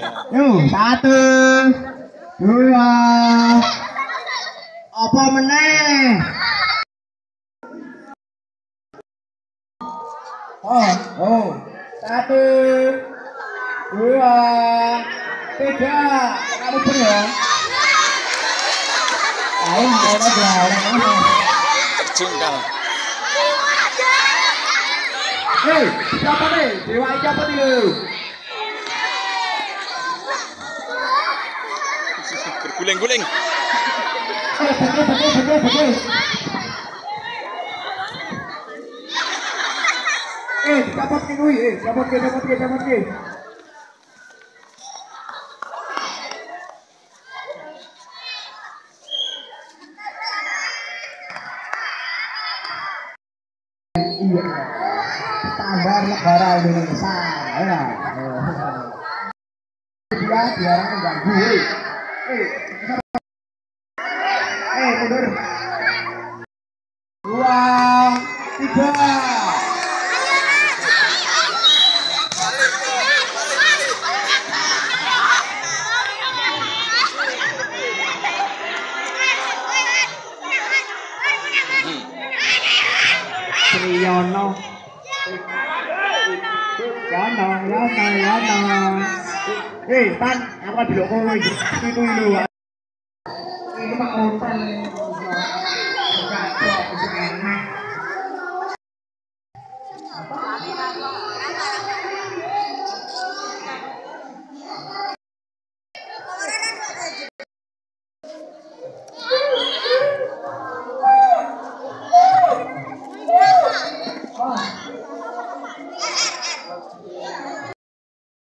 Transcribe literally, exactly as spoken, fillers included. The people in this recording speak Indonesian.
Yuk, satu, dua, apa meneh? Oh, oh, satu, dua, tiga, kamu bener. Lain, mana dia? Terjungkal. Hei, siapa nih? Dewa siapa nih lu? Berguling-guling. Eh, betul, betul, betul, betul. Eh, dapat ke gue, eh, dapat ke, dapat ke, dapat ke. Iya, standar negara Indonesia, ya. Dia biar mengganggu. Eh, eh, mundur. Dua, tiga. Triyono, Yono, Yono, Yono. Eh, Tan, apa di loko itu itu? Ini mah konten.